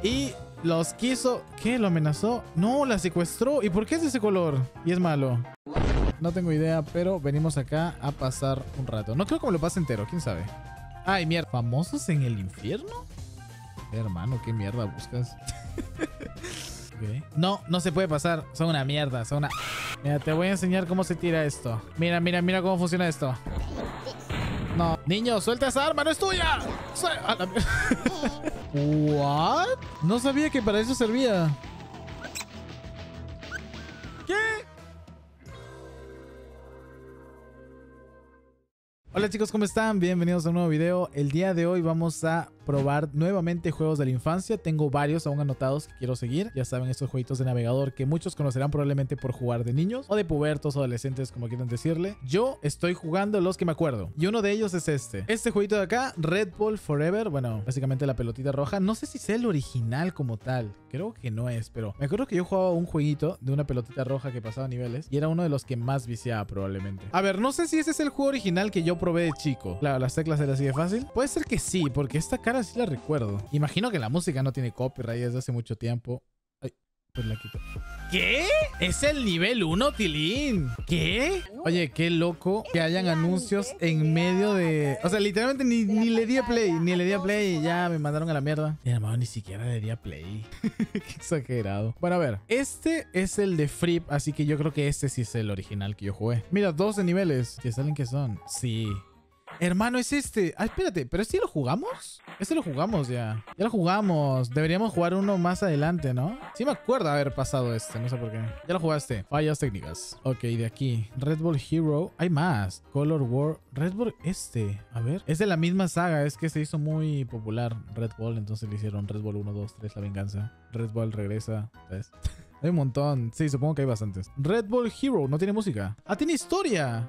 Y los quiso... ¿Qué? ¿Lo amenazó? No, la secuestró. ¿Y por qué es de ese color? Y es malo. No tengo idea, pero venimos acá a pasar un rato. No creo que me lo pase entero, quién sabe. Ay, mierda. ¿Famosos en el infierno? Hermano, ¿qué mierda buscas? Okay. No, no se puede pasar. Son una mierda, son una... Mira, te voy a enseñar cómo se tira esto. Mira, mira, mira cómo funciona esto. No. Niño, suelta esa arma, no es tuya. ¿What? No sabía que para eso servía. ¿Qué? Hola chicos, ¿cómo están? Bienvenidos a un nuevo video. El día de hoy vamos a probar nuevamente juegos de la infancia. Tengo varios aún anotados que quiero seguir. Ya saben, estos jueguitos de navegador que muchos conocerán probablemente por jugar de niños o de pubertos o adolescentes, como quieran decirle. Yo estoy jugando los que me acuerdo. Y uno de ellos es este jueguito de acá, Red Bull Forever. Bueno, básicamente la pelotita roja. No sé si sea el original como tal. Creo que no es, pero me acuerdo que yo jugaba un jueguito de una pelotita roja que pasaba niveles y era uno de los que más viciaba probablemente. A ver, no sé si ese es el juego original que yo probé de chico. Claro, las teclas eran así de fácil. Puede ser que sí, porque esta cara sí la recuerdo. Imagino que la música no tiene copyright desde hace mucho tiempo. Ay, pues la quito. ¿Qué? ¿Es el nivel 1, Tilín? ¿Qué? Oye, qué loco que hayan anuncios en medio de... O sea, literalmente ni le di a play. Ni le di a play y ya me mandaron a la mierda. Mi hermano ni siquiera le di a play. Qué exagerado. Bueno, a ver. Este es el de Fripp, así que yo creo que este sí es el original que yo jugué. Mira, 12 niveles. ¿Qué salen que son? Sí. Hermano, es este. Ah, espérate, ¿pero este lo jugamos? Este lo jugamos ya. Ya lo jugamos. Deberíamos jugar uno más adelante, ¿no? Sí me acuerdo haber pasado este, no sé por qué. Ya lo jugaste. Fallas técnicas. Ok, de aquí. Red Bull Hero. Hay más. Color War. Red Bull este. A ver. Es de la misma saga. Es que se hizo muy popular Red Bull. Entonces le hicieron Red Bull 1, 2, 3, la venganza. Red Bull regresa. ¿Ves? Hay un montón. Sí, supongo que hay bastantes. Red Bull Hero. No tiene música. Ah, tiene historia.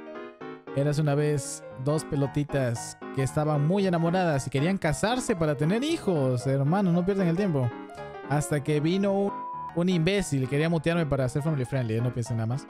Érase una vez dos pelotitas que estaban muy enamoradas y querían casarse para tener hijos. Hermano, no pierdan el tiempo. Hasta que vino un imbécil. Quería mutearme para ser family friendly. No piensen nada más.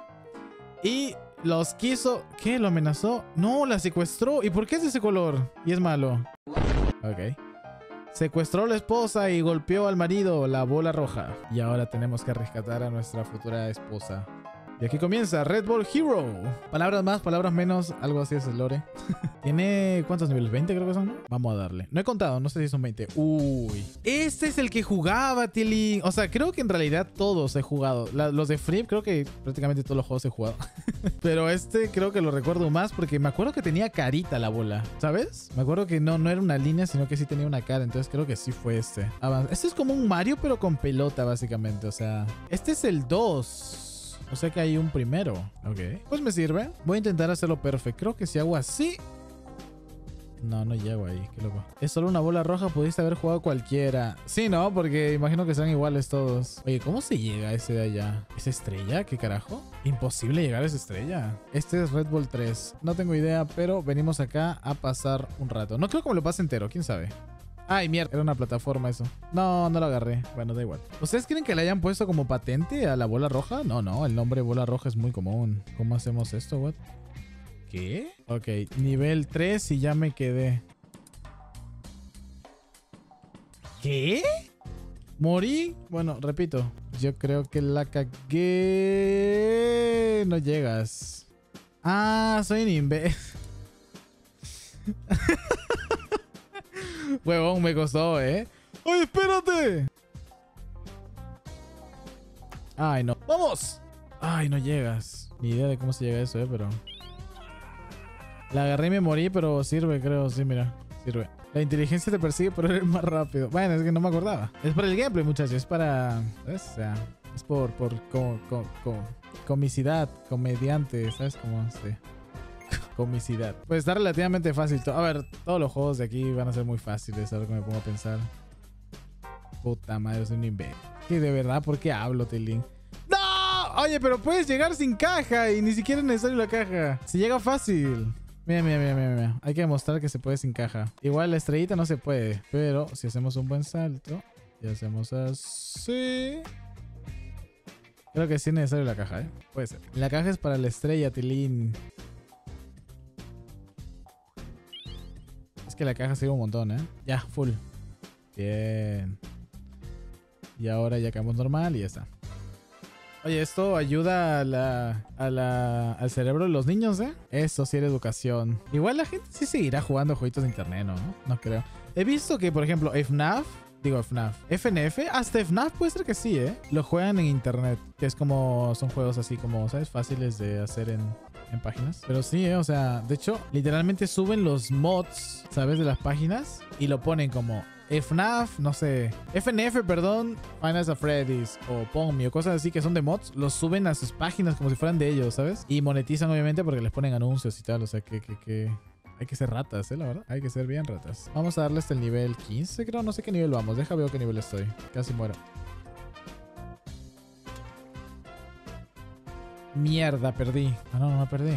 Y los quiso... ¿Qué? ¿Lo amenazó? No, la secuestró. ¿Y por qué es de ese color? Y es malo. Ok. Secuestró a la esposa y golpeó al marido, la bola roja. Y ahora tenemos que rescatar a nuestra futura esposa. Y aquí comienza Red Bull Hero. Palabras más, palabras menos. Algo así es el lore. Tiene... ¿cuántos niveles? 20 creo que son, ¿no? Vamos a darle. No he contado, no sé si son 20. Uy. Este es el que jugaba, Tilly. O sea, creo que en realidad todos he jugado. Los de Fripp, creo que prácticamente todos los juegos he jugado. Pero este creo que lo recuerdo más porque me acuerdo que tenía carita la bola. ¿Sabes? Me acuerdo que no era una línea, sino que sí tenía una cara. Entonces creo que sí fue este. Este es como un Mario, pero con pelota, básicamente. O sea, este es el 2. O sea que hay un primero. Ok. Pues me sirve. Voy a intentar hacerlo perfecto. Creo que si hago así... No llego ahí. Qué loco. Es solo una bola roja. Pudiste haber jugado cualquiera. Sí, ¿no? Porque imagino que sean iguales todos. Oye, ¿cómo se llega a ese de allá? ¿Esa estrella? ¿Qué carajo? Imposible llegar a esa estrella. Este es Red Bull 3. No tengo idea, pero venimos acá a pasar un rato. No creo que me lo pase entero. ¿Quién sabe? Ay, mierda. Era una plataforma eso. No lo agarré. Bueno, da igual. ¿Ustedes creen que le hayan puesto como patente a la bola roja? No. El nombre bola roja es muy común. ¿Cómo hacemos esto, what? ¿Qué? Ok. Nivel 3 y ya me quedé. ¿Qué? ¿Morí? Bueno, repito. Yo creo que la cagué. No llegas. Ah, soy un imbécil. Huevón, me costó, ¿eh? ¡Ay, espérate! Ay, no. ¡Vamos! Ay, no llegas. Ni idea de cómo se llega a eso, pero... La agarré y me morí, pero sirve, creo. Sí, mira. Sirve. La inteligencia te persigue, pero eres más rápido. Bueno, es que no me acordaba. Es para el gameplay, muchachos. Es para... ¿sabes? O sea, es por comicidad. Comediante, ¿sabes cómo? Sí. Comicidad. Pues está relativamente fácil. A ver, todos los juegos de aquí van a ser muy fáciles. Ahora que me pongo a pensar. Puta madre, soy un imbécil. Que de verdad, ¿por qué hablo, Tilín? ¡No! Oye, pero puedes llegar sin caja y ni siquiera es necesario la caja. Se llega fácil. Mira. Hay que demostrar que se puede sin caja. Igual la estrellita no se puede. Pero si hacemos un buen salto y hacemos así... Creo que sí es necesario la caja, ¿eh? Puede ser. La caja es para la estrella, Tilín. Que la caja sirve un montón, ¿eh? Ya, full. Bien. Y ahora ya caemos normal y ya está. Oye, esto ayuda al cerebro de los niños, ¿eh? Eso sí era educación. Igual la gente sí seguirá jugando jueguitos de internet, ¿no? No creo. He visto que, por ejemplo, FNF, hasta FNAF puede ser que sí, ¿eh? Lo juegan en internet, que es como, son juegos así como, ¿sabes? Fáciles de hacer en páginas. Pero sí, o sea, de hecho, literalmente suben los mods, ¿sabes? De las páginas y lo ponen como FNAF, no sé, FNF, perdón, Five Nights at Freddy's o Pong o cosas así que son de mods, los suben a sus páginas como si fueran de ellos, ¿sabes? Y monetizan obviamente porque les ponen anuncios y tal, o sea que hay que ser ratas, la verdad. Hay que ser bien ratas. Vamos a darle hasta el nivel 15, creo. No sé qué nivel vamos. Deja ver qué nivel estoy. Casi muero. Mierda, perdí. Ah, no perdí.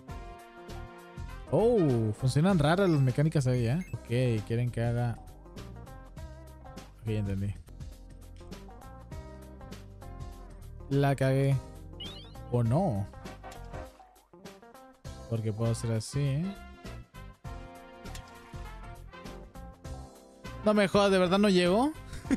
Oh, funcionan raras las mecánicas ahí, ¿eh? Ok, quieren que haga... Ok, ya entendí. La cagué. O no. Porque puedo hacer así, ¿eh? No me jodas, ¿de verdad no llego?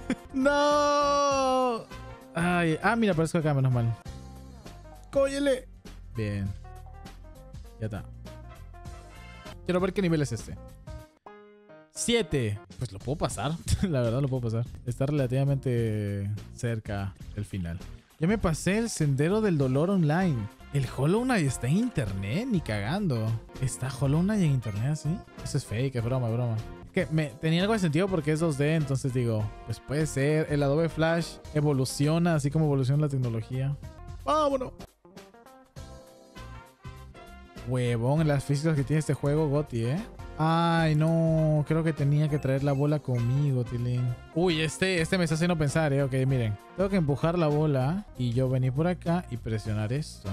¡No! Ay, mira, aparezco acá, menos mal. ¡Cóllele! Bien. Ya está. Quiero ver qué nivel es este. 7. Pues lo puedo pasar. La verdad lo puedo pasar. Está relativamente cerca del final. Ya me pasé el Sendero del Dolor online. El Hollow Knight está en internet, ni cagando. ¿Está Hollow Knight en internet así? Eso es fake, es broma, broma. Que tenía algo de sentido porque es 2D, entonces digo, pues puede ser. El Adobe Flash evoluciona así como evoluciona la tecnología. ¡Vámonos! Huevón, las físicas que tiene este juego, Gotti, ¿eh? Ay, no. Creo que tenía que traer la bola conmigo, Tilín. Uy, este me está haciendo pensar, ¿eh? Ok, miren. Tengo que empujar la bola y yo venir por acá y presionar esto.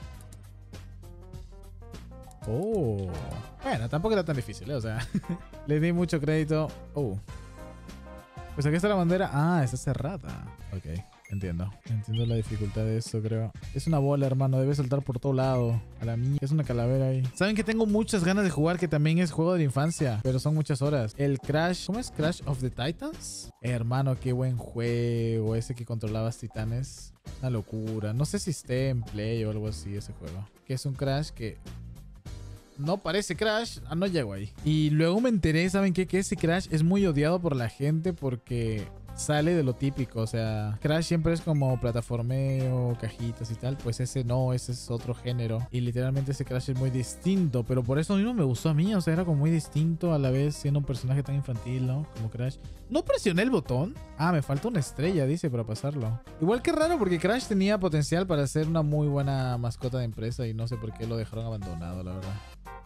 Oh. Bueno, tampoco era tan difícil, ¿eh? O sea, le di mucho crédito. Oh. Pues aquí está la bandera. Ah, está cerrada. Ok, entiendo. Entiendo la dificultad de esto, creo. Es una bola, hermano. Debe saltar por todo lado. A la mía. Es una calavera ahí. ¿Saben que tengo muchas ganas de jugar? Que también es juego de la infancia. Pero son muchas horas. El Crash. ¿Cómo es? Crash of the Titans. Hermano, qué buen juego. Ese que controlabas titanes. Una locura. No sé si esté en Play o algo así ese juego. Que es un Crash que... no parece Crash. No llego ahí. Y luego me enteré, ¿saben qué? Que ese Crash es muy odiado por la gente porque sale de lo típico. O sea, Crash siempre es como plataformeo, cajitas y tal. Pues ese no, ese es otro género. Y literalmente ese Crash es muy distinto. Pero por eso mismo me gustó a mí. O sea, era como muy distinto a la vez siendo un personaje tan infantil, ¿no? Como Crash. ¿No presioné el botón? Ah, me falta una estrella, dice, para pasarlo. Igual que raro porque Crash tenía potencial para ser una muy buena mascota de empresa. Y no sé por qué lo dejaron abandonado, la verdad.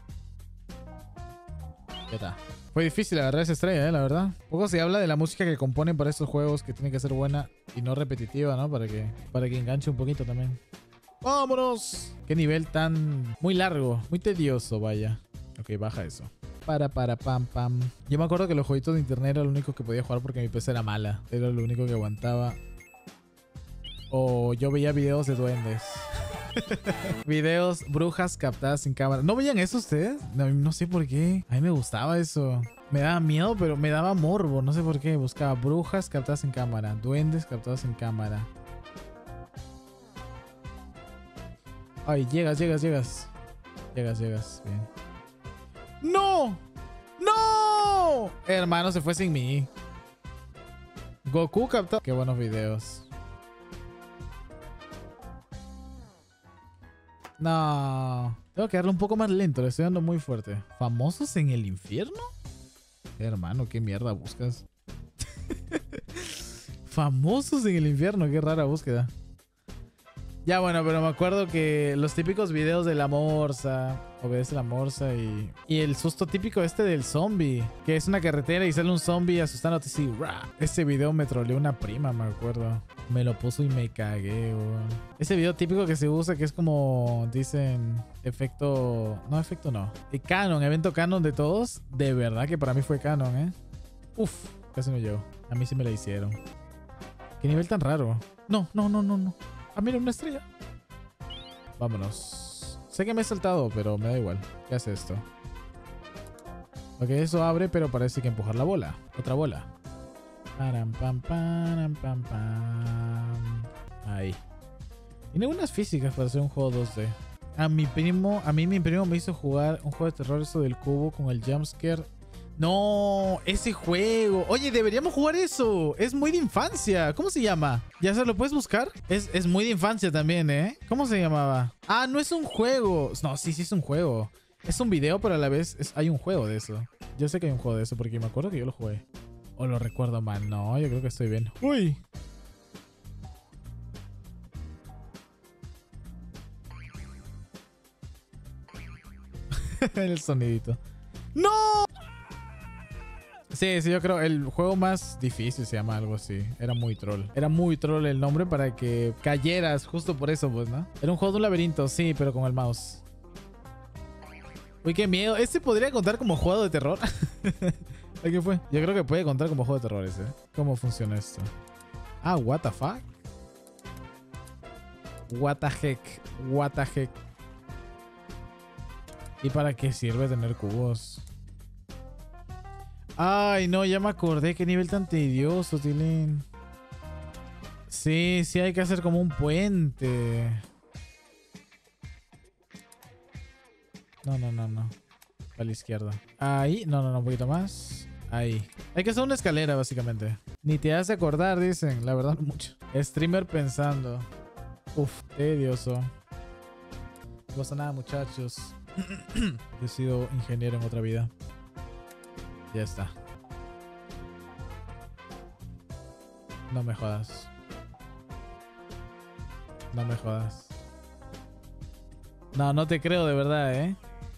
Ya está. Fue difícil agarrar esa estrella, la verdad. Poco se habla de la música que componen para estos juegos, que tiene que ser buena y no repetitiva, ¿no? Para que enganche un poquito también. ¡Vámonos! Qué nivel tan... muy largo, muy tedioso, vaya. Ok, baja eso. Pam. Yo me acuerdo que los jueguitos de internet era lo único que podía jugar porque mi PC era mala. Era lo único que aguantaba. O yo veía videos de duendes. Videos brujas captadas sin cámara. ¿No veían eso ustedes? No sé por qué. A mí me gustaba eso. Me daba miedo, pero me daba morbo. No sé por qué. Buscaba brujas captadas en cámara. Duendes captados en cámara. Ay, llegas. Llegas. Bien. ¡No! ¡No! Hermano, se fue sin mí. Goku captado. Qué buenos videos. No. Tengo que darle un poco más lento. Le estoy dando muy fuerte. ¿Famosos en el infierno? Hermano, ¿qué mierda buscas? Famosos en el infierno. Qué rara búsqueda. Ya, bueno, pero me acuerdo que los típicos videos de la morsa, obedece la morsa y el susto típico este del zombie, que es una carretera y sale un zombie asustándote así. ¡Rah! Ese video me troleó una prima, me acuerdo. Me lo puso y me cagué, weón. Ese video típico que se usa, que es como dicen, efecto... No, efecto no. Canon, evento canon de todos. De verdad que para mí fue canon, ¿eh? Uf, casi no llegó. A mí sí me la hicieron. Qué nivel tan raro. No. Ah, mira, una estrella. Vámonos. Sé que me he saltado, pero me da igual. ¿Qué hace esto? Ok, eso abre, pero parece que empujar la bola. Otra bola. Param, pam, param, pam, pam. Ahí. Tiene unas físicas para hacer un juego 2D. A mi primo me hizo jugar un juego de terror, eso del cubo con el jumpscare. No, ese juego. Oye, deberíamos jugar eso. Es muy de infancia. ¿Cómo se llama? ¿Ya se lo puedes buscar? Es muy de infancia también, ¿eh? ¿Cómo se llamaba? Ah, no es un juego. No, sí es un juego. Es un video, pero a la vez hay un juego de eso. Yo sé que hay un juego de eso porque me acuerdo que yo lo jugué. O lo recuerdo mal. No, yo creo que estoy bien. ¡Uy! El sonidito. ¡No! Sí, yo creo el juego más difícil se llama algo así. Era muy troll. Era muy troll el nombre para que cayeras justo por eso, pues, ¿no? Era un juego de un laberinto, sí, pero con el mouse. Uy, qué miedo. ¿Este podría contar como juego de terror? ¿Qué fue? Yo creo que puede contar como juego de terror ese. ¿Cómo funciona esto? Ah, what the fuck? What the heck? What the heck? ¿Y para qué sirve tener cubos? Ay, no, ya me acordé. Qué nivel tan tedioso, Tilín. Sí, hay que hacer como un puente. No. Para la izquierda. Ahí. No, un poquito más. Ahí. Hay que hacer una escalera, básicamente. Ni te hace acordar, dicen. La verdad, no mucho. Streamer pensando. Uf, tedioso. No pasa nada, muchachos. He sido ingeniero en otra vida. Ya está. No me jodas. No me jodas. No te creo de verdad, ¿eh?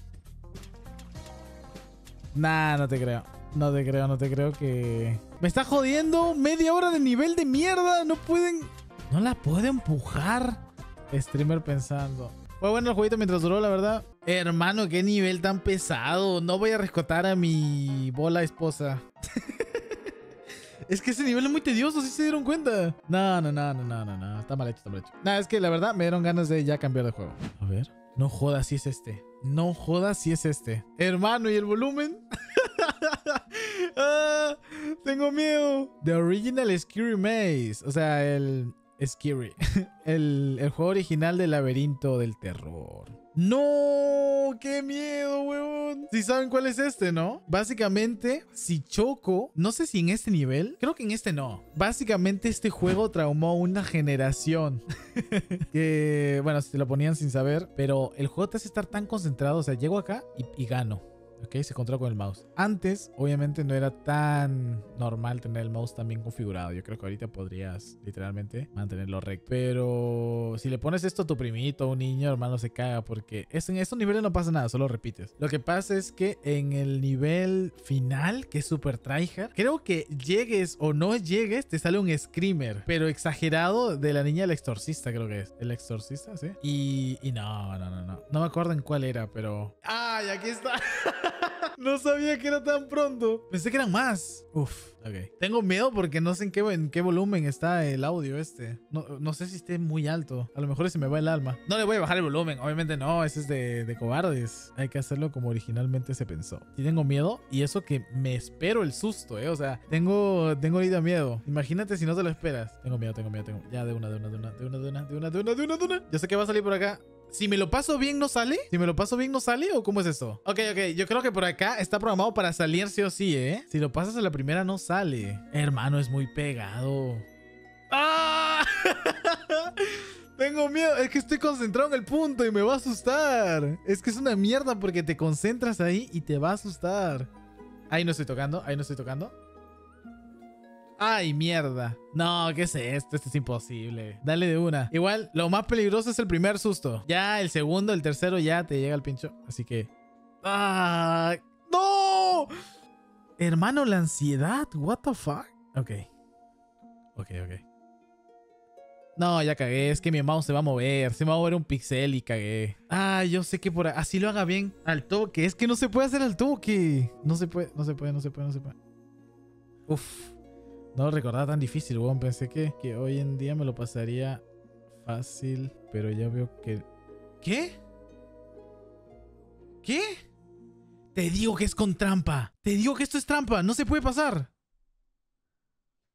Nah, no te creo. No te creo que... ¡Me está jodiendo! ¡Media hora de nivel de mierda! No pueden... No la puedo empujar. Streamer pensando. Fue bueno el jueguito mientras duró, la verdad. Hermano, qué nivel tan pesado. No voy a rescatar a mi bola esposa. Es que ese nivel es muy tedioso, ¿sí se dieron cuenta? No. Está mal hecho. Nada, es que la verdad me dieron ganas de ya cambiar de juego. A ver. No jodas si es este. No jodas si es este. Hermano, ¿y el volumen? Ah, tengo miedo. The Original Scary Maze. O sea, el... Scary. el juego original del laberinto del terror. ¡No! ¡Qué miedo, huevón! Si saben cuál es este, ¿no? Básicamente, si choco... No sé si en este nivel... Creo que en este no. Básicamente, este juego traumó a una generación. Que... Bueno, si te lo ponían sin saber. Pero el juego te hace estar tan concentrado. O sea, llego acá y gano. Ok, se controla con el mouse. Antes, obviamente, no era tan normal tener el mouse tan bien configurado. Yo creo que ahorita podrías, literalmente, mantenerlo recto. Pero si le pones esto a tu primito, a un niño, hermano, se caga. Porque en estos niveles no pasa nada, solo repites. Lo que pasa es que en el nivel final, que es super tryhard, creo que llegues o no llegues, te sale un screamer. Pero exagerado de la niña del exorcista, creo que es. El exorcista, ¿sí? Y no. No me acuerdo en cuál era, pero... ¡Ay, aquí está! No sabía que era tan pronto. Pensé que eran más. Uf, ok. Tengo miedo porque no sé en qué volumen está el audio este. No sé si esté muy alto. A lo mejor se me va el alma. No le voy a bajar el volumen. Obviamente no. Ese es de cobardes. Hay que hacerlo como originalmente se pensó. Y tengo miedo. Y eso que me espero el susto, ¿eh? O sea, tengo ahorita miedo. Imagínate si no te lo esperas. Tengo miedo. Ya, de una. Yo sé que va a salir por acá. Si me lo paso bien, ¿no sale? ¿Si me lo paso bien, no sale? ¿O cómo es esto? Ok. Yo creo que por acá está programado para salir sí o sí, ¿eh? Si lo pasas a la primera, no sale. Hermano, es muy pegado. ¡Ah! Tengo miedo. Es que estoy concentrado en el punto y me va a asustar. Es que es una mierda porque te concentras ahí y te va a asustar. Ahí no estoy tocando. Ay, mierda. No, ¿qué es esto? Esto es imposible. Dale de una. Igual, lo más peligroso es el primer susto. Ya el segundo, el tercero ya te llega el pincho. Así que... ¡Ah! ¡No! Hermano, la ansiedad. What the fuck? Ok. No, ya cagué. Es que mi mouse se va a mover. Se me va a mover un pixel y cagué. Ah, yo sé que por así lo haga bien. Al toque. Es que no se puede hacer al toque. No se puede. Uf. No lo recordaba tan difícil, weón. Pensé que hoy en día me lo pasaría fácil, pero ya veo que... ¿Qué? Te digo que es con trampa. Te digo que esto es trampa. No se puede pasar.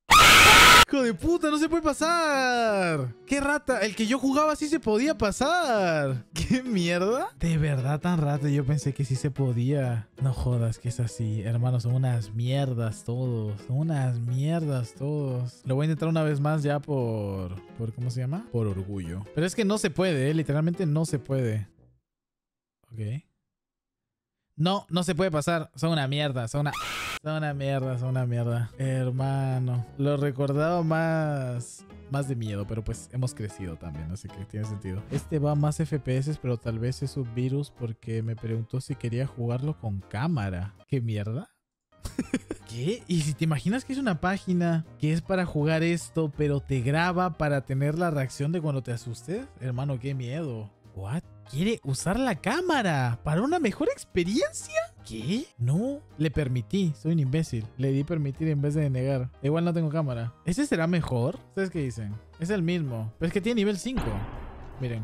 ¡Hijo de puta! ¡No se puede pasar! ¡Qué rata! El que yo jugaba sí se podía pasar. ¿Qué mierda? De verdad tan rata. Yo pensé que sí se podía. No jodas que es así. Hermanos, son unas mierdas todos. Son unas mierdas todos. Lo voy a intentar una vez más ya por ¿cómo se llama? Por orgullo. Pero es que no se puede, ¿eh? Literalmente no se puede. Ok. No, no se puede pasar. Son una mierda. Son una mierda. Hermano. Lo recordaba más de miedo, pero pues hemos crecido también, así que tiene sentido. Este va más FPS, pero tal vez es un virus porque me preguntó si quería jugarlo con cámara. ¿Qué mierda? ¿Qué? ¿Y si te imaginas que es una página que es para jugar esto, pero te graba para tener la reacción de cuando te asustes? Hermano, qué miedo. ¿What? ¿Quiere usar la cámara para una mejor experiencia? ¿Qué? No, le permití. Soy un imbécil. Le di permitir en vez de negar. Igual no tengo cámara. ¿Ese será mejor? ¿Ustedes qué dicen? Es el mismo. Pero es que tiene nivel 5. Miren.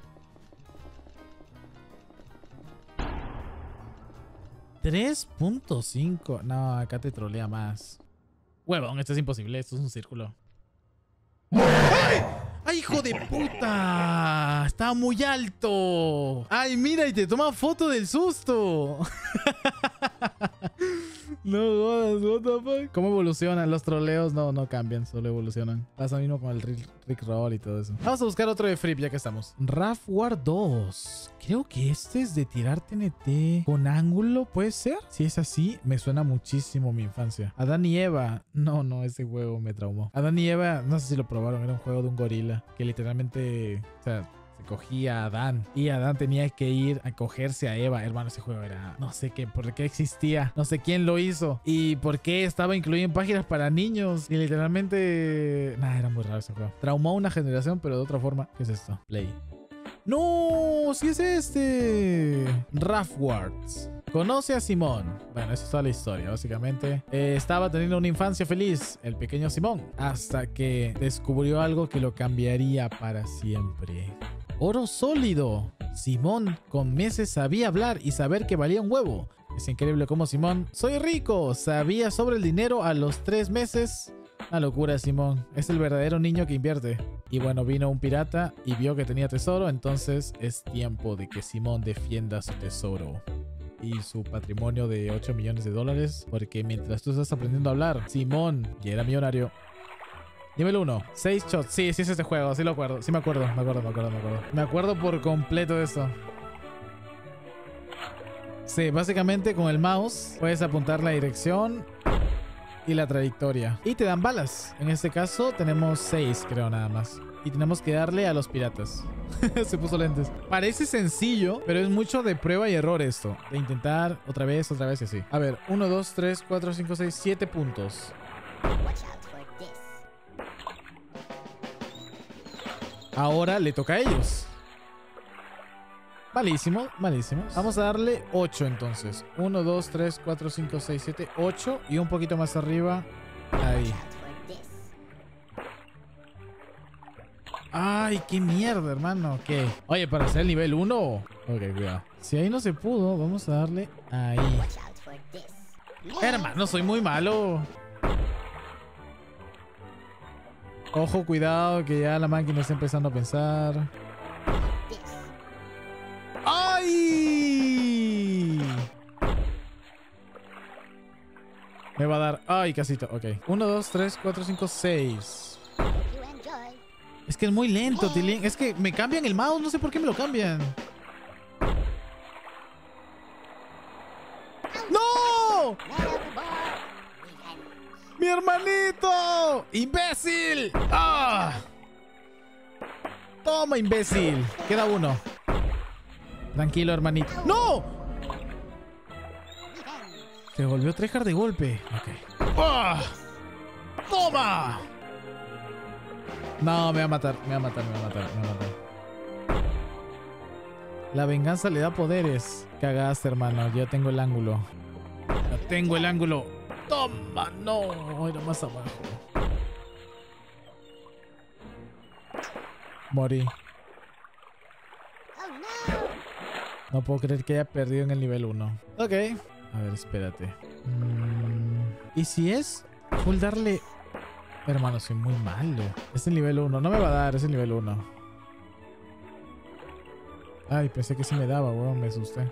$3.5. No, acá te trolea más. Huevón, esto es imposible. Esto es un círculo. ¡Ay! ¡Ay, hijo de puta! Estaba muy alto. ¡Ay, mira! Y te toma foto del susto. No jodas, what the fuck. ¿Cómo evolucionan los troleos? No cambian, solo evolucionan. Pasa mismo con el Rick Roll y todo eso. Vamos a buscar otro de Fripp ya que estamos. Raf War 2. Creo que este es de tirar TNT con ángulo, ¿puede ser? Si es así, me suena muchísimo mi infancia. Adán y Eva. No, ese juego me traumó. Adán y Eva, no sé si lo probaron, era un juego de un gorila que literalmente, o sea, se cogía a Adán y Adán tenía que ir a cogerse a Eva. Hermano, ese juego era, no sé qué, por qué existía, no sé quién lo hizo y por qué estaba incluido en páginas para niños y literalmente, nada, era muy raro ese juego. Traumó a una generación, pero de otra forma. ¿Qué es esto? Play. ¡No! ¡Sí es este! Rafwards. Conoce a Simón. Bueno, esa es toda la historia, básicamente. Estaba teniendo una infancia feliz, el pequeño Simón, hasta que descubrió algo que lo cambiaría para siempre. Oro sólido. Simón con meses sabía hablar y saber que valía un huevo. Es increíble cómo Simón, soy rico, sabía sobre el dinero a los 3 meses. Una locura, Simón. Es el verdadero niño que invierte. Y bueno, vino un pirata y vio que tenía tesoro, entonces es tiempo de que Simón defienda su tesoro y su patrimonio de $8 millones, porque mientras tú estás aprendiendo a hablar, Simón ya era millonario. Nivel 1, 6 shots. Sí, es este juego, sí lo acuerdo. Sí me acuerdo. Me acuerdo por completo de esto. Sí, básicamente con el mouse puedes apuntar la dirección y la trayectoria. Y te dan balas. En este caso tenemos 6, creo, nada más. Y tenemos que darle a los piratas. Se puso lentes. Parece sencillo, pero es mucho de prueba y error esto. De intentar otra vez y así. A ver, 1, 2, 3, 4, 5, 6, 7 puntos. Ahora le toca a ellos. Malísimo. Vamos a darle 8 entonces. 1, 2, 3, 4, 5, 6, 7, 8. Y un poquito más arriba. Ahí. Ay, qué mierda, hermano. ¿Qué? Oye, para hacer el nivel 1. Ok, cuidado. Si ahí no se pudo, vamos a darle ahí. Hermano, soy muy malo. Ojo, cuidado, que ya la máquina está empezando a pensar. ¡Ay! Me va a dar... ¡Ay, casito! Ok. 1, 2, 3, 4, 5, 6. Es que es muy lento, Tilín. Es que me cambian el mouse. No sé por qué me lo cambian. ¡No! ¡Mi hermanito! ¡Imbécil! ¡Ah! ¡Toma, imbécil! Queda uno. Tranquilo, hermanito. ¡No! Se volvió tryhard de golpe. Ok. ¡Ah! ¡Toma! No, me va a matar. La venganza le da poderes. Cagaste, hermano. Yo tengo el ángulo. Ya tengo el ángulo. ¡Toma! No, era más abajo. Morí. No puedo creer que haya perdido en el nivel 1. Ok. A ver, espérate. ¿Y si es full darle Hermano, soy muy malo. Es el nivel 1. No me va a dar, es el nivel 1. Ay, pensé que sí me daba, weón. Me asusté.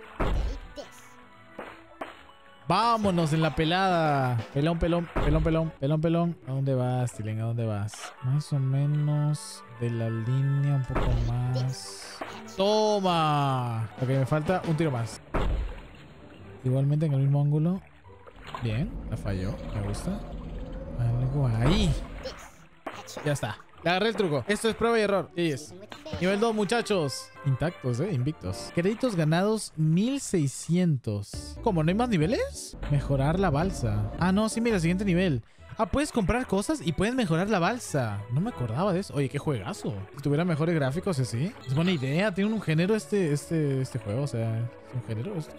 Vámonos en la pelada. Pelón, pelón, pelón, pelón, pelón, pelón. ¿A dónde vas, Tilen? ¿A dónde vas? Más o menos de la línea, un poco más. ¡Toma! Ok, me falta un tiro más. Igualmente en el mismo ángulo. Bien, la falló. Me gusta. Algo ahí. Ya está. Le agarré el truco. Esto es prueba y error. Yes. Nivel 2, muchachos. Intactos, invictos. Créditos ganados 1600. ¿Cómo? ¿No hay más niveles? Mejorar la balsa. Ah, no, sí, mira, siguiente nivel. Ah, puedes comprar cosas y puedes mejorar la balsa. No me acordaba de eso. Oye, qué juegazo. Si tuviera mejores gráficos así. Es buena idea. Tiene un género este juego. O sea, es un género esto.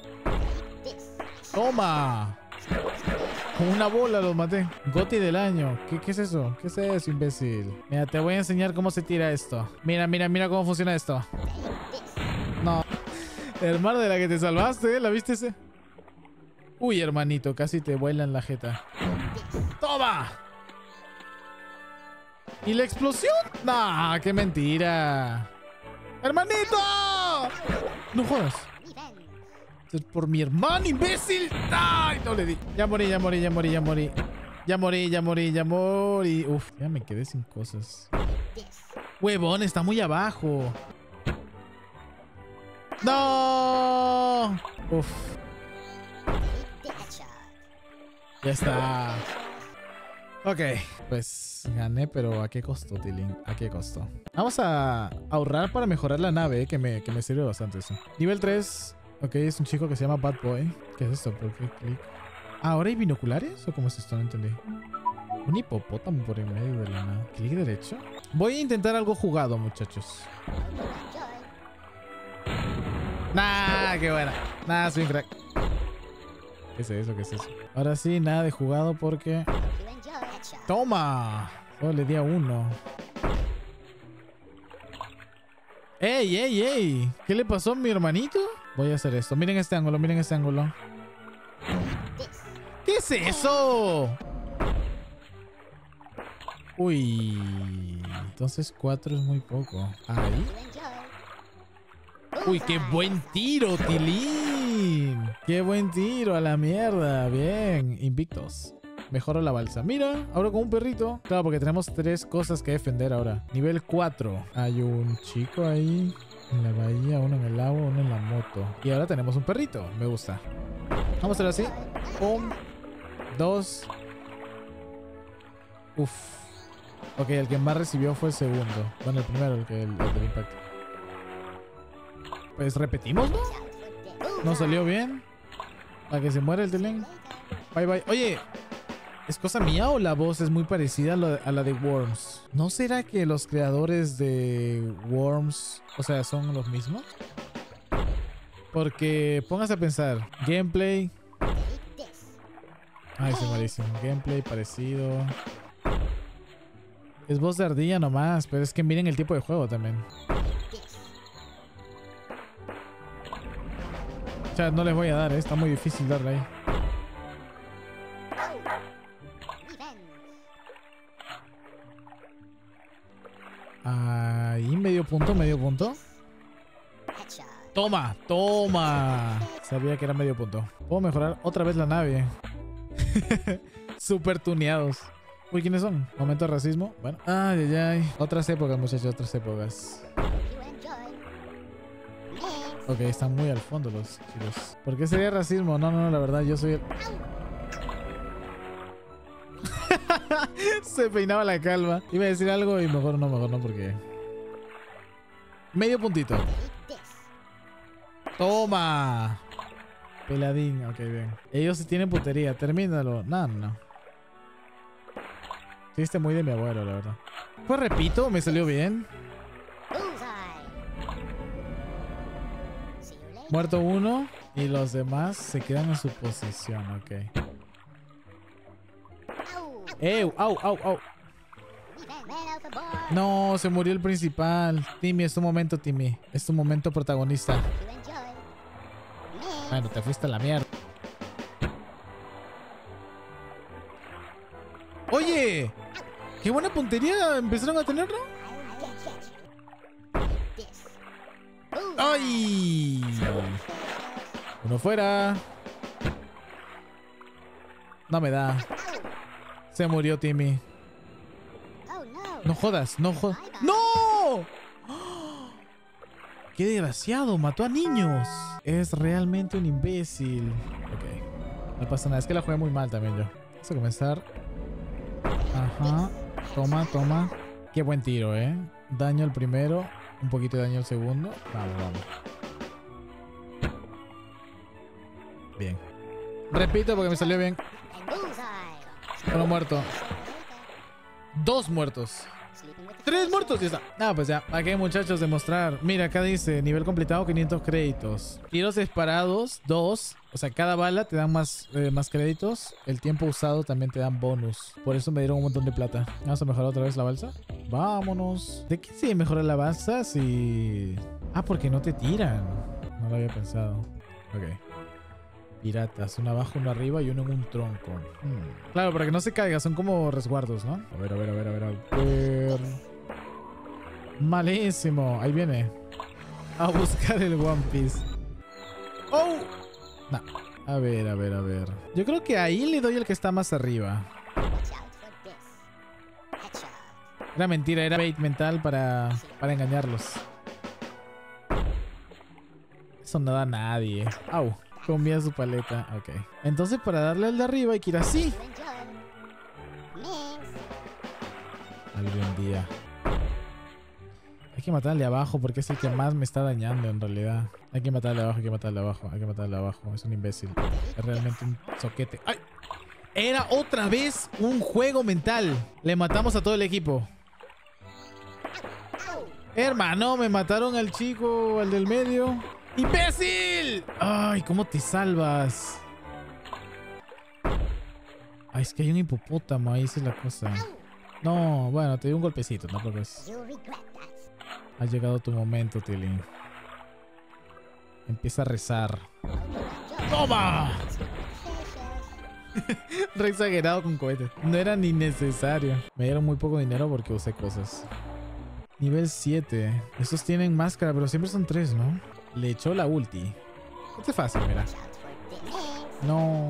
¡Toma! Con una bola los maté. Goti del año. ¿Qué es eso? ¿Qué es eso, imbécil? Mira, te voy a enseñar cómo se tira esto. Mira, mira, mira cómo funciona esto. No. Hermano, de la que te salvaste, ¿la viste ese? Uy, hermanito, casi te vuelan la jeta. ¡Toma! ¿Y la explosión? ¡Nah! ¡Qué mentira! ¡Hermanito! No jodas. Por mi hermano, imbécil. ¡Ay! No le di. Ya morí, ya morí, ya morí, ya morí. Ya morí, ya morí, ya morí. Uf, ya me quedé sin cosas. Huevón, está muy abajo. ¡No! Uf. Ya está. Ok, pues gané, pero ¿a qué costo, Tilín? ¿A qué costo? Vamos a ahorrar para mejorar la nave, que me sirve bastante eso. Nivel 3. Ok, es un chico que se llama Bad Boy. ¿Qué es esto? ¿Por qué clic? Ah, ¿ahora hay binoculares? ¿O cómo es esto? No entendí. Un hipopótamo por en medio de la nada. ¿Clic derecho? Voy a intentar algo jugado, muchachos. Nah, qué buena. Nah, soy un crack. ¿Qué es eso? ¿Qué es eso? Ahora sí, nada de jugado porque... ¡Toma! Oh, le di a uno. ¡Ey, ey, ey! ¿Qué le pasó a mi hermanito? Voy a hacer esto. Miren este ángulo, miren este ángulo. ¿Qué es eso? Uy. Entonces 4 es muy poco. Ahí. Uy, qué buen tiro, Tilín. Qué buen tiro, a la mierda. Bien. Invictos. Mejoro la balsa. Mira, ahora con un perrito. Claro, porque tenemos 3 cosas que defender ahora. Nivel 4. Hay un chico ahí en la bahía, uno en el agua, uno en la moto. Y ahora tenemos un perrito. Me gusta. Vamos a hacerlo así. 1, 2. Uf. Ok, el que más recibió fue el segundo. Bueno, el primero, el del impacto. Pues repetimos, ¿no? ¿No salió bien? Para que se muera el Tilín. Bye, bye. Oye, ¿es cosa mía o la voz es muy parecida a la de Worms? ¿No será que los creadores de Worms, o sea, son los mismos? Porque póngase a pensar. Gameplay. Ay, soy malísimo. Gameplay parecido. Es voz de ardilla nomás, pero es que miren el tipo de juego también. O sea, no les voy a dar, está muy difícil darle ahí. Ahí, medio punto, medio punto. Toma, toma. Sabía que era medio punto. Puedo mejorar otra vez la nave. Super tuneados. Uy, ¿quiénes son? Momento de racismo. Bueno. Ay, ay, ay. Otras épocas, muchachos, otras épocas. Ok, están muy al fondo los chicos. ¿Por qué sería racismo? No, no, la verdad, yo soy el... Se peinaba la calva. Iba a decir algo y mejor no porque... Medio puntito. ¡Toma! Peladín, ok, bien. Ellos sí tienen putería, termínalo. No, no. Sí, muy de mi abuelo, la verdad. Pues repito, me salió bien. Muerto uno y los demás se quedan en su posición, ok. ¡Au, au, au! No, se murió el principal. Timmy, es tu momento, Timmy. Es tu momento protagonista. Bueno, te fuiste a la mierda. ¡Oye! ¡Qué buena puntería empezaron a tener, ¿no? ¡Ay! Uno fuera. No me da. Se murió Timmy. No jodas, no jodas. ¡No! ¡Qué desgraciado! Mató a niños. Es realmente un imbécil. Ok. No pasa nada. Es que la jugué muy mal también yo. Vamos a comenzar. Ajá. Toma, toma. Qué buen tiro, ¿eh? Daño al primero. Un poquito de daño al segundo. Vamos, vamos. Bien. Repito porque me salió bien. Uno muerto. 2 muertos. 3 muertos, ya está. Ah, pues ya. Aquí, muchachos, demostrar. Mira, acá dice nivel completado, 500 créditos. Tiros disparados, 2. O sea, cada bala te dan más créditos. El tiempo usado también te dan bonus. Por eso me dieron un montón de plata. Vamos a mejorar otra vez la balsa. Vámonos. ¿De qué se mejora la balsa si...? Ah, porque no te tiran. No lo había pensado. Ok. Piratas, uno abajo, uno arriba y uno en un tronco. Claro, para que no se caiga, son como resguardos, ¿no? A ver, a ver, a ver, a ver, a ver. Malísimo. Ahí viene. A buscar el One Piece. ¡Oh! No. A ver, a ver, a ver. Yo creo que ahí le doy el que está más arriba. Era mentira, era bait mental para engañarlos. Eso no da a nadie. ¡Au! Comía su paleta. Ok. Entonces para darle al de arriba hay que ir así. Algún día. Hay que matar al de abajo porque es el que más me está dañando en realidad. Hay que matarle abajo, hay que matarle abajo, hay que matarle abajo. Es un imbécil. Es realmente un soquete. ¡Ay! Era otra vez un juego mental. Le matamos a todo el equipo. Hermano, me mataron al chico, al del medio. ¡Imbécil! ¡Ay! ¿Cómo te salvas? Ay, es que hay un hipopótamo ahí, esa es la cosa. No, bueno, te di un golpecito, no preocupes. Ha llegado tu momento, Tilly. Empieza a rezar. ¡Toma! Re exagerado con cohetes. No era ni necesario. Me dieron muy poco dinero porque usé cosas. Nivel 7. Estos tienen máscara, pero siempre son 3, ¿no? Le echó la ulti. Este es fácil, mira. No.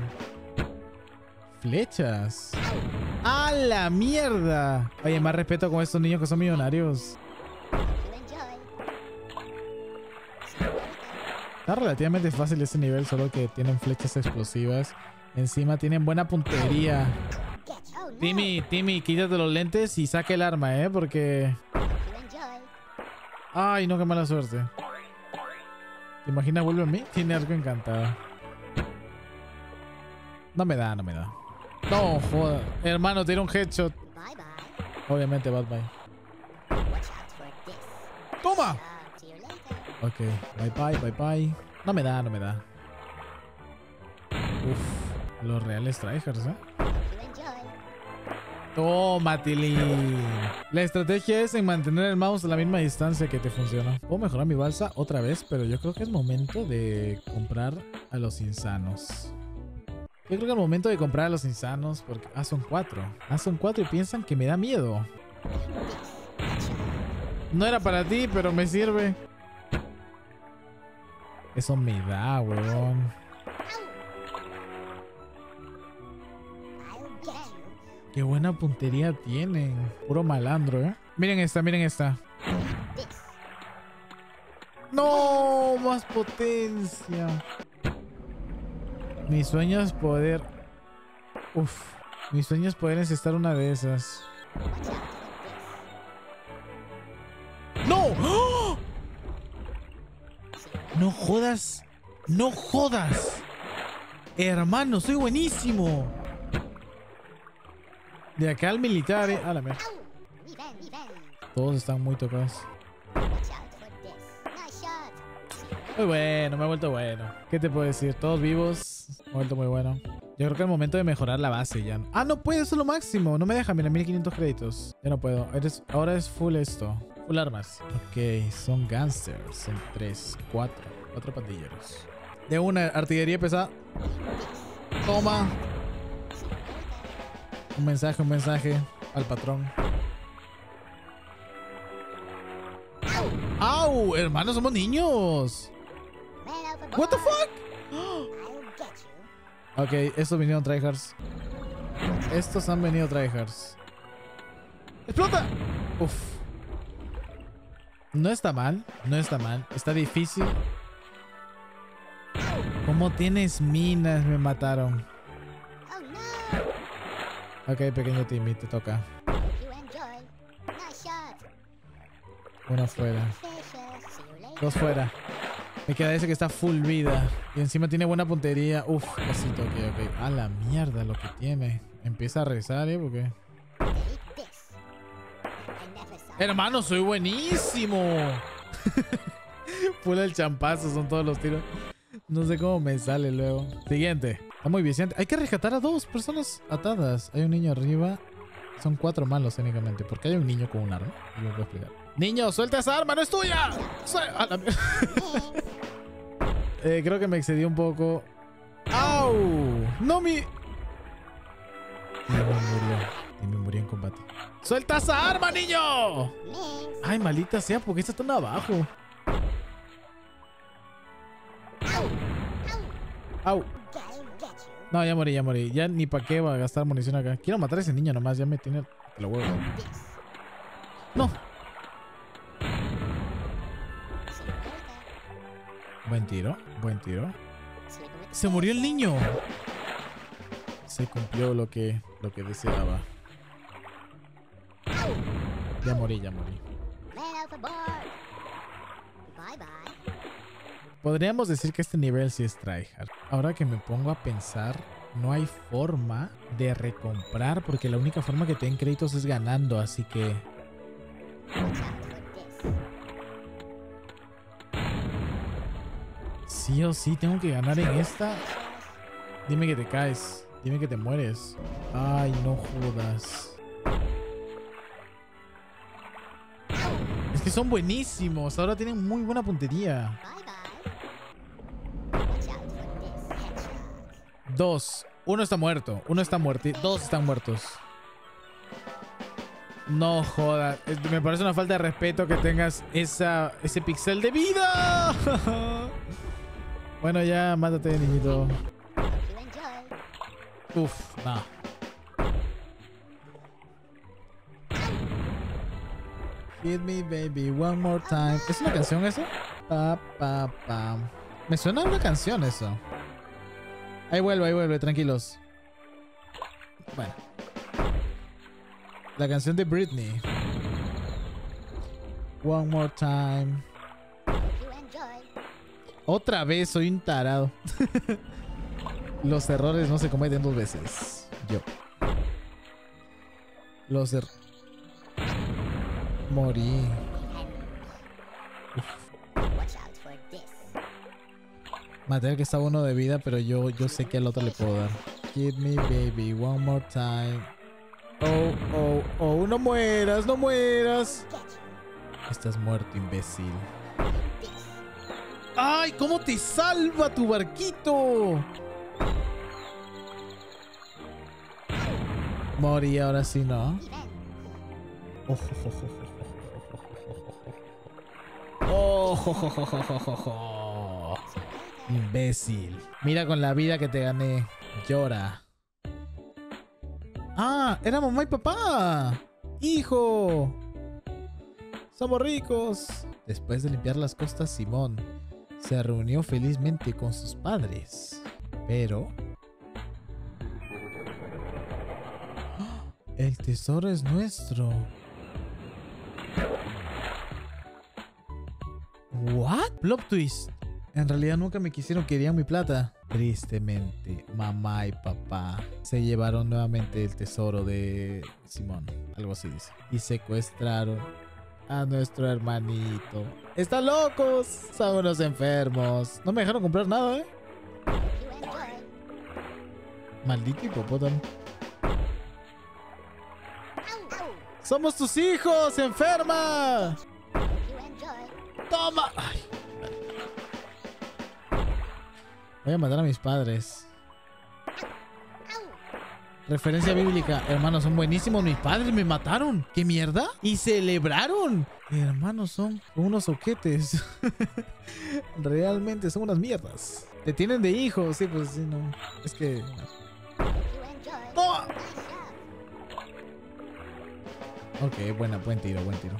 Flechas. ¡A la mierda! Oye, más respeto con estos niños que son millonarios. Está relativamente fácil este nivel, solo que tienen flechas explosivas. Encima tienen buena puntería. Timmy, quítate los lentes y saca el arma, porque... Ay, no, qué mala suerte. ¿Te imaginas vuelve a mí? Tiene arco encantado. No me da, no me da. No, joder. Hermano, tiene un headshot. Obviamente, bye bye. ¡Toma! Ok, bye bye, bye bye. No me da, no me da. Uf, los reales tryhards, Toma, Tilly. La estrategia es en mantener el mouse a la misma distancia que te funciona. Puedo mejorar mi balsa otra vez, pero yo creo que es momento de comprar a los insanos. Yo creo que es momento de comprar a los insanos porque... Ah, son 4. Ah, son 4 y piensan que me da miedo. No era para ti, pero me sirve. Eso me da, huevón. Qué buena puntería tienen. Puro malandro, Miren esta, miren esta. ¡No! Más potencia. Mi sueño es poder... Uf. Mi sueño es poder encestar una de esas. ¡No! ¡Oh! ¡No jodas! ¡No jodas! Hermano, soy buenísimo. De acá al militar, A la mierda. Todos están muy tocados. Muy bueno, me ha vuelto bueno. ¿Qué te puedo decir? Todos vivos. Me ha vuelto muy bueno. Yo creo que es el momento de mejorar la base ya. Ah, no puedo, eso es lo máximo. No me deja, mira, 1500 créditos. Ya no puedo. Ahora es full esto. Full armas. Ok, son gangsters. Son 3, 4 pandilleros. De una artillería pesada. Toma. Un mensaje, un mensaje. al patrón. ¡Au! Hermanos, somos niños. What the fuck? Ok, estos vinieron tryhards. Estos han venido tryhards. ¡Explota! Uf. No está mal. No está mal. Está difícil. ¿Cómo tienes minas? Me mataron. Ok, pequeño Timmy, te toca. Uno fuera. Dos fuera. Me queda ese que está full vida. Y encima tiene buena puntería. Uf, cosito, ok. A la mierda lo que tiene. Empieza a rezar, porque... Hermano, soy buenísimo. Full el champazo, son todos los tiros. No sé cómo me sale luego. Siguiente. Está muy viciante. Hay que rescatar a 2 personas atadas. Hay un niño arriba. Son 4 malos técnicamente. Porque hay un niño con un arma. Y lo voy a explicar. Niño, suelta esa arma, no es tuya. Creo que me excedí un poco. ¡Au! ¡No mi! Y me murió en combate. ¡Suelta esa arma, niño! Ay, maldita sea, porque estas están abajo. ¡Au! No, ya morí. Ya ni para qué va a gastar munición acá. Quiero matar a ese niño nomás. Ya me tiene la huevo. No. Buen tiro. Se murió el niño. Se cumplió lo que deseaba. Ya morí. Podríamos decir que este nivel sí es tryhard. Ahora que me pongo a pensar, no hay forma de recomprar porque la única forma que te den créditos es ganando, así que... Sí o sí, tengo que ganar en esta. Dime que te caes. Dime que te mueres. Ay, no jodas. Es que son buenísimos. Ahora tienen muy buena puntería. 2. Uno está muerto. Uno está muerto. 2 están muertos. No jodas. Me parece una falta de respeto que tengas ese pixel de vida. Bueno, ya, mátate, niñito. Uf, no. Hit me, baby, one more time. ¿Es una canción eso? Me suena a una canción eso. Ahí vuelve, tranquilos. Bueno. La canción de Britney. One more time. Otra vez, soy un tarado. Los errores no se cometen 2 veces. Yo. Morí. Maté al que estaba 1 de vida, pero yo sé que al otro le puedo dar. Give me, baby, one more time. Oh, no mueras. Estás muerto, imbécil. ¡Ay! ¿Cómo te salva tu barquito? Morí, ahora sí, ¿no? Imbécil. Mira con la vida que te gané. Llora. ¡Ah! ¡Era mamá y papá! ¡Hijo! ¡Somos ricos! Después de limpiar las costas, Simón se reunió felizmente con sus padres. Pero... el tesoro es nuestro. ¿What? Plot twist. En realidad nunca me quisieron, querían mi plata. Tristemente, mamá y papá se llevaron nuevamente el tesoro de Simón. Algo así dice. Y secuestraron a nuestro hermanito. ¡Están locos! Son unos enfermos. No me dejaron comprar nada, ¿eh? Maldito hipopótamo. ¡Somos tus hijos! ¡Enferma! ¡Toma! Ay. Voy a matar a mis padres. Referencia bíblica. Hermanos, son buenísimos. Mis padres me mataron. ¿Qué mierda? Y celebraron. Hermanos, son unos soquetes. Realmente son unas mierdas. Te tienen de hijo. Sí, pues sí, no. Es que... ¡No! Ok, buen tiro.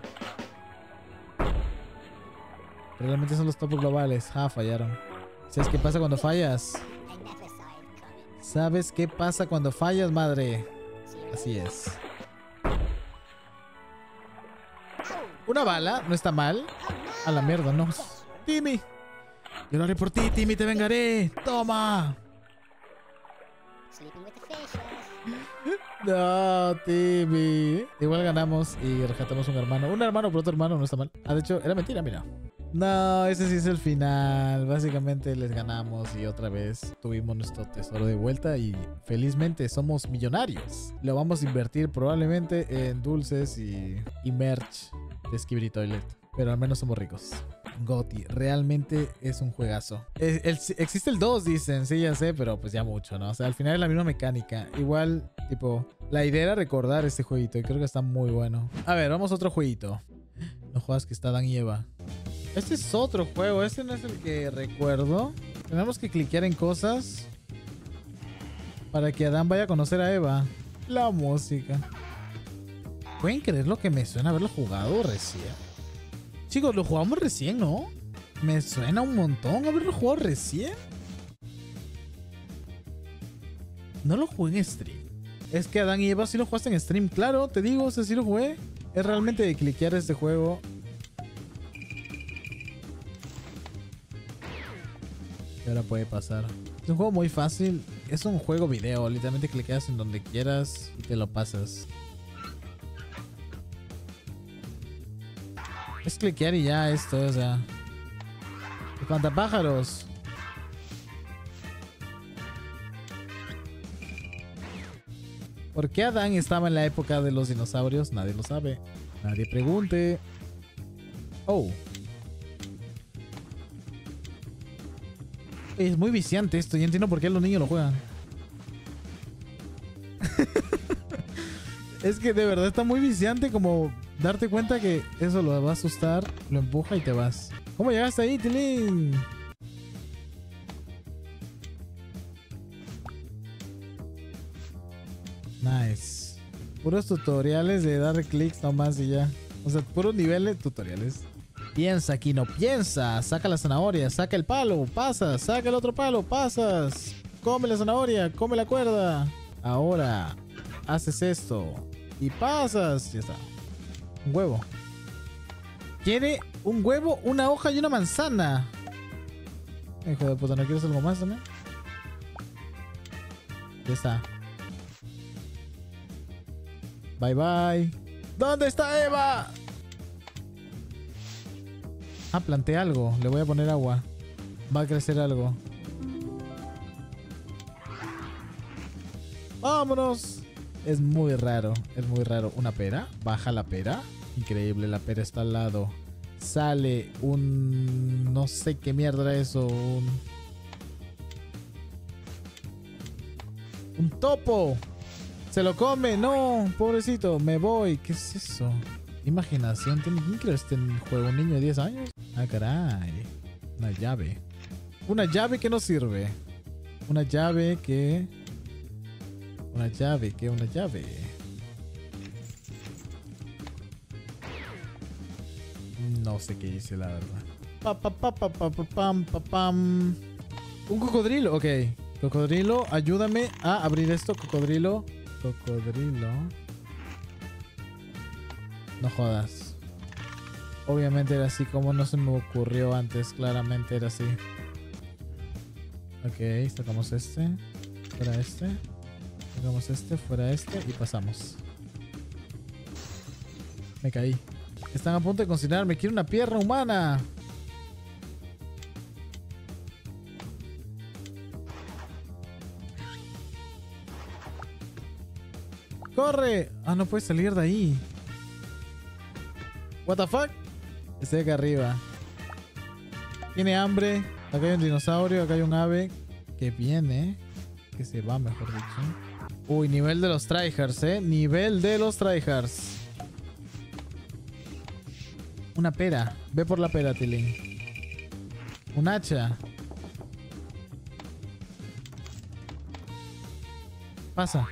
Realmente son los topos globales. Ah, fallaron. ¿Sabes qué pasa cuando fallas? ¿Sabes qué pasa cuando fallas, madre? Así es. Una bala, no está mal. A la mierda, no. Timmy. Yo lo haré por ti, Timmy, te vengaré. Toma. No, Timmy. Igual ganamos y rescatamos un hermano. Un hermano por otro hermano no está mal. Ah, de hecho, era mentira, mira. No, ese sí es el final. Básicamente les ganamos y otra vez tuvimos nuestro tesoro de vuelta y felizmente somos millonarios. Lo vamos a invertir probablemente en dulces y merch de Skibidi Toilet. Pero al menos somos ricos. GOTY, realmente es un juegazo. Existe el 2, dicen. Sí, ya sé, pero pues ya mucho, ¿no? O sea, al final es la misma mecánica. Igual, tipo, la idea era recordar este jueguito y creo que está muy bueno. A ver, vamos a otro jueguito. No juegas que está Adán y Eva. Este es otro juego, este no es el que recuerdo. Tenemos que cliquear en cosas para que Adán vaya a conocer a Eva. La música. ¿Pueden creer lo que me suena haberlo jugado recién? Chicos, lo jugamos recién, ¿no? Me suena un montón haberlo jugado recién. No lo jugué en stream. Es que Adán y Eva sí lo jugaste en stream. Claro, te digo, o sea, sí lo jugué. Es realmente de cliquear este juego. ¿Qué ahora puede pasar? Es un juego muy fácil. Es un juego video. Literalmente cliqueas en donde quieras y te lo pasas. Es cliquear y ya esto, o sea. Espantapájaros. ¿Por qué Adán estaba en la época de los dinosaurios? Nadie lo sabe. Nadie pregunte. Oh. Es muy viciante esto. Ya entiendo por qué los niños lo juegan. Es que de verdad está muy viciante como darte cuenta que eso lo va a asustar, lo empuja y te vas. ¿Cómo llegaste ahí, Tilín? Nice. Puros tutoriales de dar clics nomás y ya. O sea, puros niveles tutoriales. Piensa, Kino, piensa. Saca la zanahoria, saca el palo, pasas. Saca el otro palo, pasas. Come la zanahoria, come la cuerda. Ahora, haces esto. Y pasas. Ya está. Un huevo. ¿Quiere un huevo, una hoja y una manzana? Hijo de puta, ¿no quieres algo más también? Ya está. Bye bye. ¿Dónde está Eva? Ah, planté algo. Le voy a poner agua. Va a crecer algo. ¡Vámonos! Es muy raro. Es muy raro. ¿Una pera? Baja la pera. Increíble. La pera está al lado. Sale un... no sé qué mierda era eso. Un topo. Se lo come. No, pobrecito. Me voy. ¿Qué es eso? Imaginación. ¿Quién creó este juego? ¿Un niño de 10 años? Ah, caray. Una llave. Una llave que no sirve. Una llave que... una llave que... una llave. No sé qué hice, la verdad. Un cocodrilo. Ok. Cocodrilo, ayúdame a abrir esto. Cocodrilo. Cocodrilo. No jodas. Obviamente era así. Como no se me ocurrió antes. Claramente era así. Ok, sacamos este. Fuera este. Sacamos este, fuera este. Y pasamos. Me caí. Están a punto de cocinarme. Quiero una pierna humana. ¡Corre! Ah, no puedes salir de ahí. What the fuck? Estoy acá arriba. Tiene hambre. Acá hay un dinosaurio. Acá hay un ave que viene. Que se va, mejor dicho. Uy, nivel de los tryhards, nivel de los tryhards. Una pera. Ve por la pera, Tilín. Un hacha. Pasa.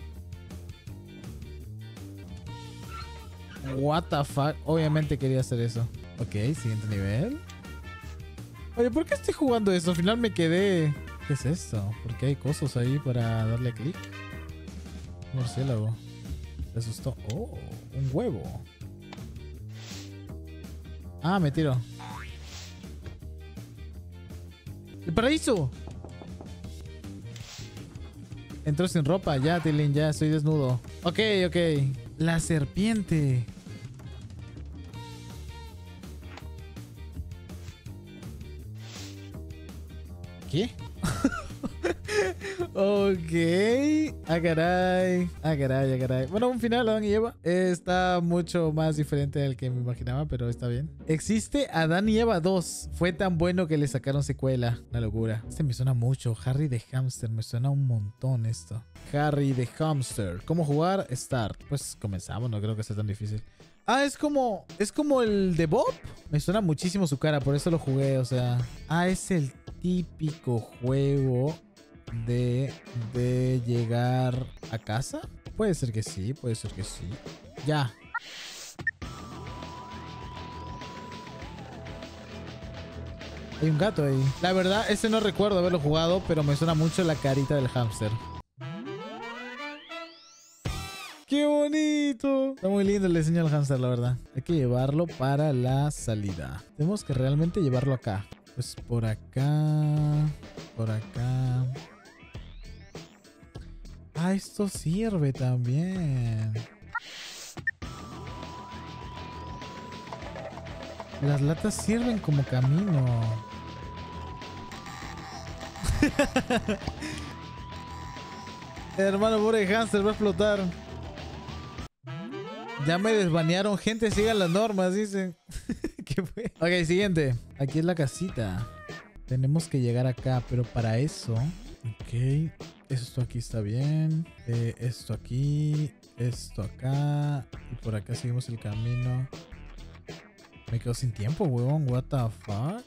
What the fuck. Obviamente quería hacer eso. Ok, siguiente nivel. Oye, ¿por qué estoy jugando eso? Al final me quedé... ¿Qué es esto? ¿Por qué hay cosas ahí para darle clic? Murciélago. Me asustó. Oh, un huevo. Ah, me tiro. ¡El paraíso! Entró sin ropa. Ya, Tilín, ya estoy desnudo. Ok, ok. La serpiente. ¿Qué? Ok. Ah, caray. Ah, caray, ah, caray. Bueno, un final, Adán y Eva. Está mucho más diferente del que me imaginaba, pero está bien. Existe Adán y Eva 2. Fue tan bueno que le sacaron secuela. Una locura. Este me suena mucho. Harry the Hamster. Me suena un montón esto. Harry the Hamster. ¿Cómo jugar? Start. Pues comenzamos. No creo que sea tan difícil. Ah, es como el de Bob. Me suena muchísimo su cara, por eso lo jugué, o sea. Ah, es el típico juego de llegar a casa. Puede ser que sí, puede ser que sí. Ya. Hay un gato ahí. La verdad, ese no recuerdo haberlo jugado, pero me suena mucho la carita del hámster. ¡Qué bonito! Está muy lindo el diseño del hámster, la verdad. Hay que llevarlo para la salida. Tenemos que realmente llevarlo acá. Pues por acá. Por acá. Ah, esto sirve también. Las latas sirven como camino. Hermano, pobre hámster, va a explotar. Ya me desbanearon. Gente, sigan las normas, dicen. ¿Qué fue? Ok, siguiente. Aquí es la casita. Tenemos que llegar acá, pero para eso... Ok. Esto aquí está bien. Esto aquí. Esto acá. Y por acá seguimos el camino. Me quedo sin tiempo, huevón. What the fuck?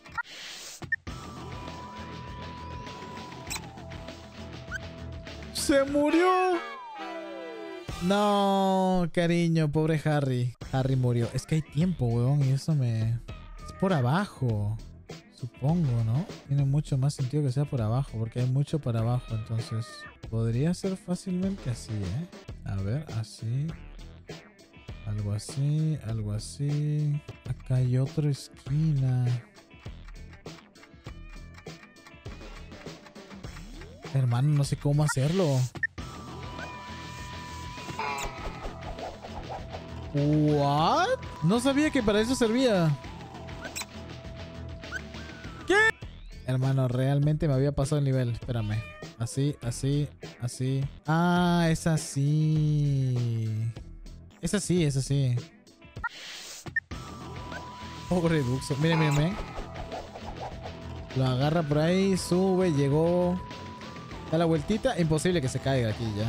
¡Se murió! No, cariño, pobre Harry. Harry murió. Es que hay tiempo, weón, y eso me... Es por abajo, supongo, ¿no? Tiene mucho más sentido que sea por abajo, porque hay mucho para abajo, entonces... Podría ser fácilmente así, ¿eh? A ver, así. Algo así, algo así. Acá hay otra esquina. Hermano, no sé cómo hacerlo. ¿What? No sabía que para eso servía. ¿Qué? Hermano, realmente me había pasado el nivel. Espérame. Así, así, así. Ah, es así. Es así, es así. Pobre Duxo. Miren, miren, miren. Lo agarra por ahí, sube, llegó. Da la vueltita. Imposible que se caiga aquí ya.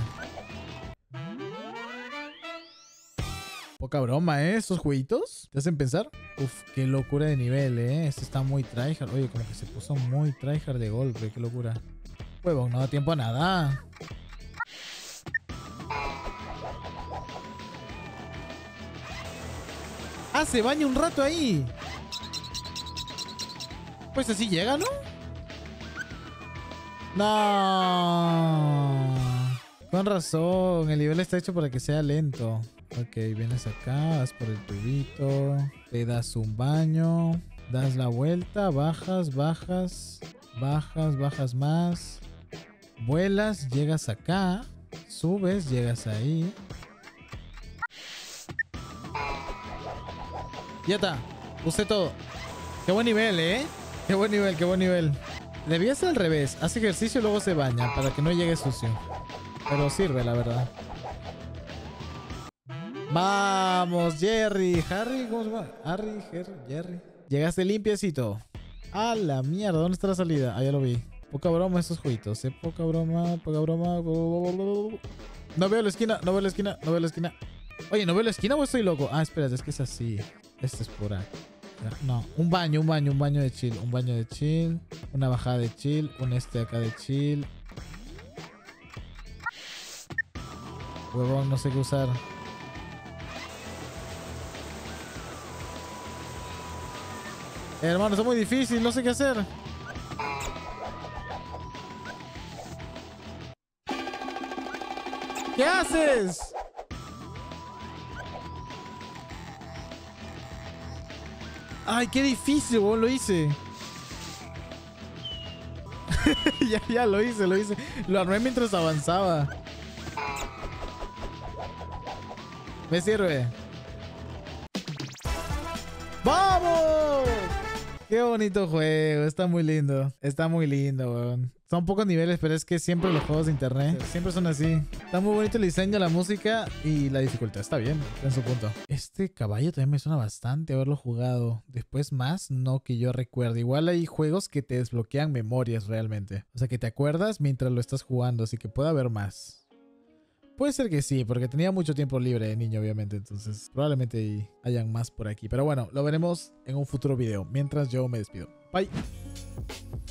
Poca broma, ¿eh? Estos jueguitos te hacen pensar. Uf, qué locura de nivel, ¿eh? Este está muy tryhard. Oye, como que se puso muy tryhard de golpe. Qué locura. Huevón, no da tiempo a nada. Ah, se baña un rato ahí. Pues así llega, ¿no? No. Con razón. El nivel está hecho para que sea lento. Ok, vienes acá, vas por el tubito, te das un baño, das la vuelta, bajas, bajas, bajas, bajas más, vuelas, llegas acá, subes, llegas ahí. Ya está, usé todo. Qué buen nivel, ¿eh? Qué buen nivel, qué buen nivel. Debía ser al revés, hace ejercicio y luego se baña para que no llegue sucio. Pero sirve, la verdad. Vamos, Jerry. Harry, ¿cómo se llama? Harry, Jerry. Llegaste limpiecito. A la mierda, ¿dónde está la salida? Ah, ya lo vi. Poca broma estos jueguitos, poca broma, poca broma. No veo la esquina, no veo la esquina, no veo la esquina. Oye, ¿no veo la esquina o estoy loco? Ah, espera, es que es así. Este es por ahí. No, un baño de chill. Un baño de chill. Una bajada de chill. Un acá de chill. Huevón, no sé qué usar. Hermano, está muy difícil, no sé qué hacer. ¿Qué haces? Ay, qué difícil, weón, lo hice. Ya lo hice, lo hice. Lo armé mientras avanzaba. Me sirve. ¡Vamos! Qué bonito juego. Está muy lindo. Está muy lindo, weón. Son pocos niveles, pero es que siempre los juegos de internet siempre son así. Está muy bonito el diseño, la música y la dificultad. Está bien, en su punto. Este caballo también me suena bastante haberlo jugado. Después más, no que yo recuerde. Igual hay juegos que te desbloquean memorias realmente. O sea, que te acuerdas mientras lo estás jugando. Así que puede haber más. Puede ser que sí, porque tenía mucho tiempo libre de niño, obviamente. Entonces, probablemente hayan más por aquí. Pero bueno, lo veremos en un futuro video. Mientras yo me despido. Bye.